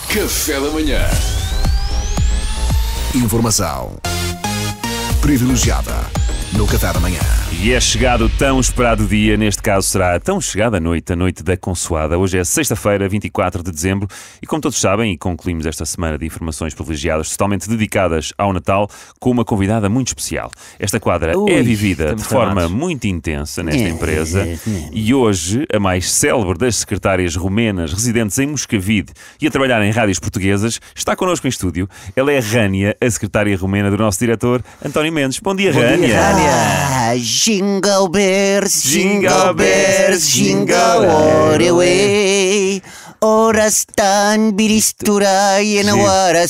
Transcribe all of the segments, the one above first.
Café da manhã. Informação privilegiada no Café da manhã. E é chegado o tão esperado dia, neste caso será tão chegada a noite da Consoada. Hoje é sexta-feira, 24 de dezembro, e como todos sabem, e concluímos esta semana de informações privilegiadas totalmente dedicadas ao Natal, com uma convidada muito especial. Esta quadra é vivida de forma muito intensa nesta empresa, e hoje a mais célebre das secretárias romenas residentes em Moscavide e a trabalhar em rádios portuguesas está connosco em estúdio. Ela é Rânia, a secretária romena do nosso diretor, António Mendes. Bom dia, Rânia. Jingle bells, jingle bells, jingle all the way. Ora stan biristurai na hora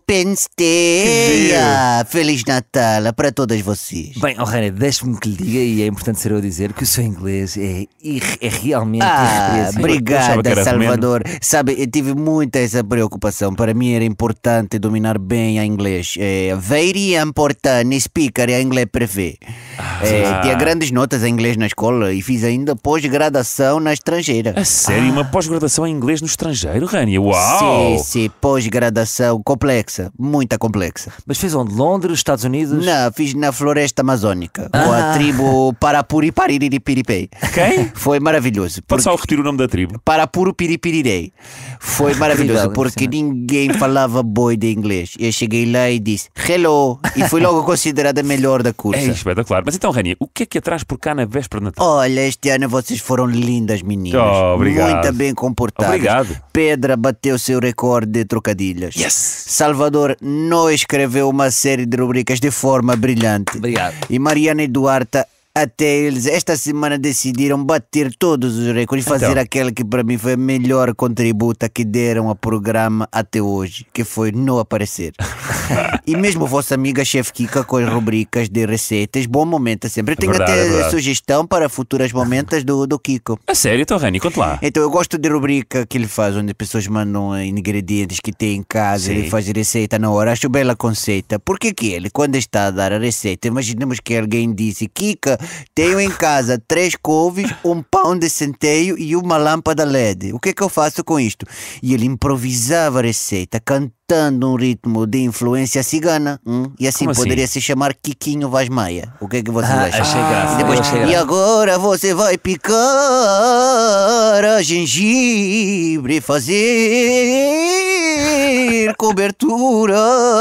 sopensteia. Feliz Natal para todas vocês. Bem, Rânia, deixe-me que lhe diga, e é importante ser eu a dizer, que o seu inglês é realmente irrepreensível. Obrigada, Salvador. Sabe, eu tive muita essa preocupação. Para mim era importante dominar bem a inglês. Very important speaker em inglês perfeito. Tinha grandes notas em inglês na escola e fiz ainda pós-graduação na estrangeira. A sério? Uma pós-graduação em inglês no estrangeiro, Rânia? Uau! Sim, pós-graduação complexa, muito complexa. Mas fez onde? Londres, Estados Unidos? Não, fiz na floresta amazônica, com a tribo Parapuri Pariripiripei. Quem? Foi maravilhoso. Pode só repetir o nome da tribo? Parapuru Piripirirei. Foi maravilhoso, porque ninguém falava boi de inglês. Eu cheguei lá e disse hello, e fui logo considerada a melhor da cursa. É espetacular. Mas então, Rânia, o que é que atrás por cá na véspera de Natal? Olha, este ano vocês foram lindas, meninas. Obrigado. Muito bem comportadas. Obrigado. Pedra bateu seu recorde de trocadilhas. Yes! Salvador não escreveu uma série de rubricas de forma brilhante. Obrigado. E Mariana e Duarte, até eles esta semana decidiram bater todos os recordes e fazer aquele que para mim foi o melhor contributo que deram ao programa até hoje, que foi não aparecer. E mesmo a vossa amiga Chef Kika com as rubricas de receitas, bom momento sempre. Eu tenho até sugestão para futuras momentos do Kiko. A sério? Então, Rânia, conte lá. Então eu gosto de rubrica que ele faz, onde as pessoas mandam ingredientes que tem em casa. Ele faz receita na hora. Acho bela conceita. Porque que ele, quando está a dar a receita, imaginemos que alguém disse: Kika, tenho em casa 3 couves, um pão de centeio e uma lâmpada LED. O que é que eu faço com isto? E ele improvisava a receita, cantando um ritmo de influência cigana. E assim poderia se chamar Kikinho Vaz Maia. O que é que vocês acham? Achei graça. E depois, e agora você vai picar a gengibre, fazer cobertura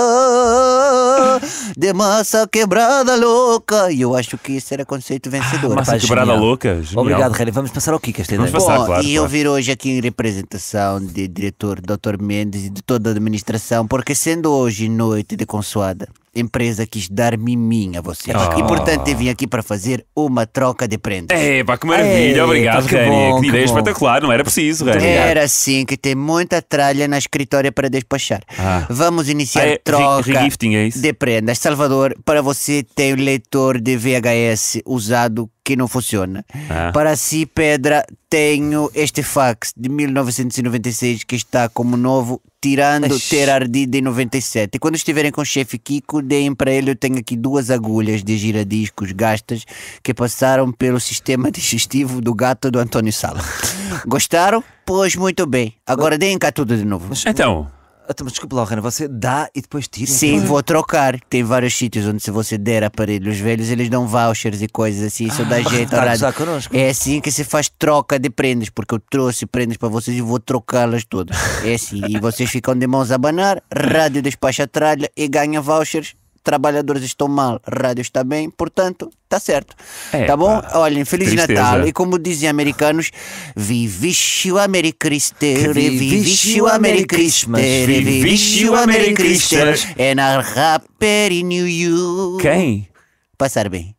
de massa quebrada louca. E eu acho que esse era conceito vencedor. Massa quebrada louca. Genial. Obrigado, Rânia. Vamos passar ao Kika esta ideia. Vamos passar, Bom, claro. E eu vir hoje aqui em representação de diretor Dr. Mendes e de toda a administração, porque sendo hoje noite de Consoada, a empresa quis dar miminha a vocês. E portanto eu vim aqui para fazer uma troca de prendas. Pá, que maravilha. Obrigado, que Rânia. bom, Que ideia que bom. espetacular. Não era preciso, Rânia. Era assim, que tem muita tralha na escritória para despachar. Vamos iniciar troca regifting, é isso? de prendas. Salvador, para você tem um leitor de VHS usado que não funciona. Para si, Pedra, tenho este fax de 1996 que está como novo, tirando ter ardido em 97. E quando estiverem com o chefe Kiko, deem para ele. Eu tenho aqui 2 agulhas de giradiscos gastas que passaram pelo sistema digestivo do gato do António Sala. Gostaram? Pois muito bem. Agora deem cá tudo de novo. Então, Mas desculpa lá, Rânia, você dá e depois tira? Sim, vou trocar. Tem vários sítios onde se você der aparelhos velhos, eles dão vouchers e coisas assim. Isso dá jeito. está a gozar connosco. É assim que se faz troca de prendas, porque eu trouxe prendas para vocês e vou trocá-las todas. É assim. E vocês ficam de mãos a abanar, rádio despacha a tralha e ganha vouchers. Trabalhadores estão mal, rádio está bem, portanto, está certo. Tá bom? Olhem, Feliz tristeza. Natal. E como dizem americanos, we wish you a Merry Christmas, we wish you a Merry Christmas, we wish you a Merry Christmas, and a Happy New Year. quem? Passar bem.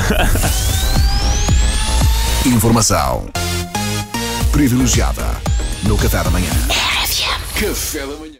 Informação privilegiada no Café da manhã. Café da manhã.